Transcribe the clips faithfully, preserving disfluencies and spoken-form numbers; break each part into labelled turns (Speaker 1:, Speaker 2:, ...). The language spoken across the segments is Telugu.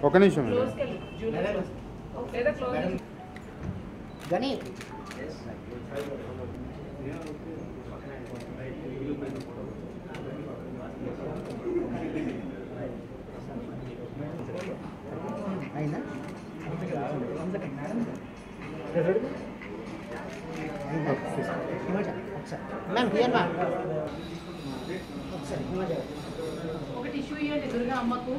Speaker 1: ఒక నిమిషం
Speaker 2: గని అయినా మ్యామ్ హియర్ మ్యామ్
Speaker 3: ఒక టిష్యూ ఇవ్వండి దుర్గా అమ్మకు.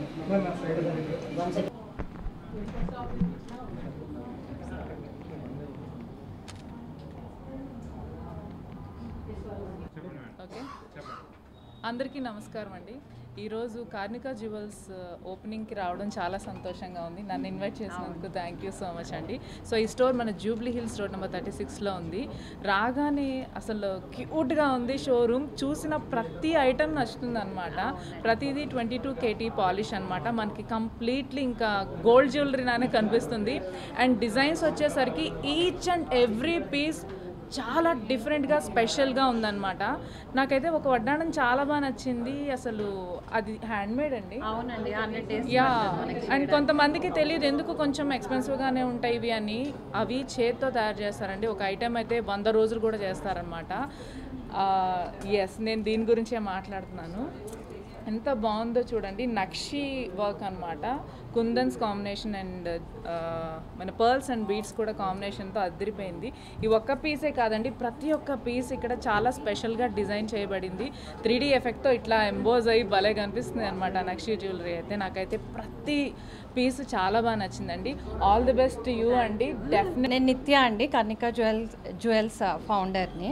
Speaker 4: ఓకే, అందరికీ నమస్కారం అండి. ఈరోజు కార్నికా జ్యువెల్స్ ఓపెనింగ్కి రావడం చాలా సంతోషంగా ఉంది. నన్ను ఇన్వైట్ చేసినందుకు థ్యాంక్ యూ సో మచ్ అండి. సో ఈ స్టోర్ మన Jubilee Hills road number thirty సిక్స్లో ఉంది. రాగానే అసలు క్యూట్గా ఉంది షోరూమ్. చూసిన ప్రతి ఐటమ్ నచ్చుతుంది అనమాట. ప్రతిదీ ట్వంటీ టూ కేటీ పాలిష్ అనమాట. మనకి కంప్లీట్లీ ఇంకా గోల్డ్ జ్యువెలరీ నానే కనిపిస్తుంది. అండ్ డిజైన్స్ వచ్చేసరికి ఈచ్ అండ్ ఎవ్రీ పీస్ చాలా డిఫరెంట్గా స్పెషల్గా ఉందన్నమాట. నాకైతే ఒక వడ్డాణం చాలా బాగా నచ్చింది. అసలు అది హ్యాండ్మేడ్ అండి.
Speaker 3: అవునండి,
Speaker 4: యా, అండ్ కొంతమందికి తెలియదు ఎందుకు కొంచెం ఎక్స్పెన్సివ్గానే ఉంటాయి ఇవి అని. అవి చేత్తో తయారు చేస్తారండి. ఒక ఐటెం అయితే వంద రోజులు కూడా చేస్తారనమాట. ఎస్, నేను దీని గురించే మాట్లాడుతున్నాను. ఎంత బాగుందో చూడండి. నక్షి వర్క్ అనమాట. కుందన్స్ కాంబినేషన్ అండ్ మన పర్ల్స్ అండ్ బీడ్స్ కూడా కాంబినేషన్తో అదిరిపోయింది. ఈ ఒక్క పీసే కాదండి, ప్రతి ఒక్క పీస్ ఇక్కడ చాలా స్పెషల్గా డిజైన్ చేయబడింది. త్రీ డీ ఎఫెక్ట్తో ఇట్లా ఎంబోజ్ అయ్యి భలే కనిపిస్తుంది అనమాట నక్షి జ్యువెలరీ అయితే. నాకైతే ప్రతి పీస్ చాలా బాగా నచ్చిందండి. ఆల్ ది బెస్ట్ యూ అండి. డెఫినెట్.
Speaker 5: నేను నిత్య అండి, కర్ణికా జ్యువెల్స్ జ్యువెల్స్ ఫౌండర్ని.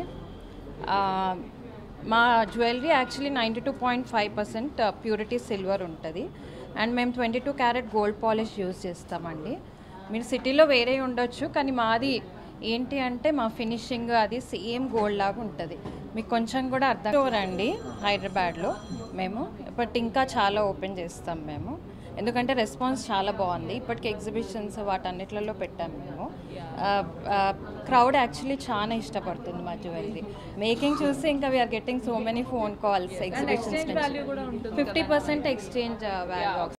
Speaker 5: మా jewellery actually ninety two point five percent purity silver ఉంటుంది. అండ్ మేము twenty two carat gold polish use చేస్తామండి. మీరు సిటీలో వేరే ఉండొచ్చు, కానీ మాది ఏంటి అంటే మా ఫినిషింగ్ అది సేమ్ గోల్డ్ లాగా ఉంటుంది. మీకు కొంచెం కూడా అర్థం స్టోర్ అండి హైదరాబాద్లో. మేము బట్ ఇంకా చాలా ఓపెన్ చేస్తాం మేము, ఎందుకంటే రెస్పాన్స్ చాలా బాగుంది. ఇప్పటికి ఎగ్జిబిషన్స్ వాటన్నిటిలో పెట్టాము మేము. క్రౌడ్ యాక్చువల్లీ చాలా ఇష్టపడుతుంది మా జ్యువెలరీ. మేకింగ్ చూసి ఇంకా we're getting so many phone calls exhibitions నుంచి.
Speaker 4: కూడా ఉంటుంది.
Speaker 5: Fifty percent exchange value.